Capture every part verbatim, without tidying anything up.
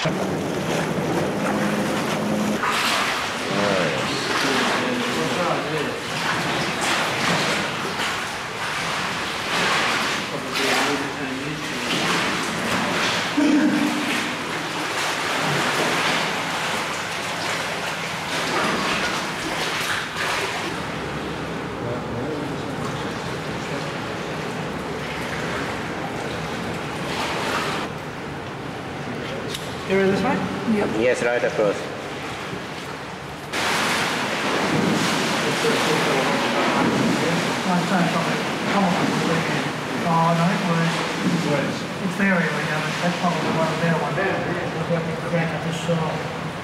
You're in this way? Yep. Yes, right across. Oh no, it was. It's there anyway, yeah, that's probably the one there, one there. We'll have to crack at this saw.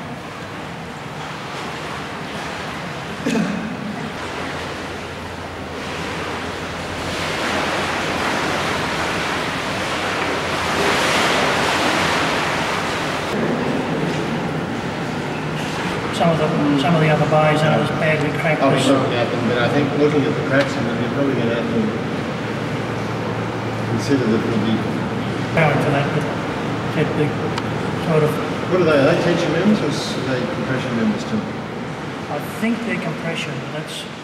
Some of the some of the other bays are as badly cracked. Oh, sorry, yeah, but I think looking at the cracks in them, you're probably going to have to consider that it'll be. Going for that, but get the sort of. What are they? Are they tension members or are they compression members too? I think they're compression. That's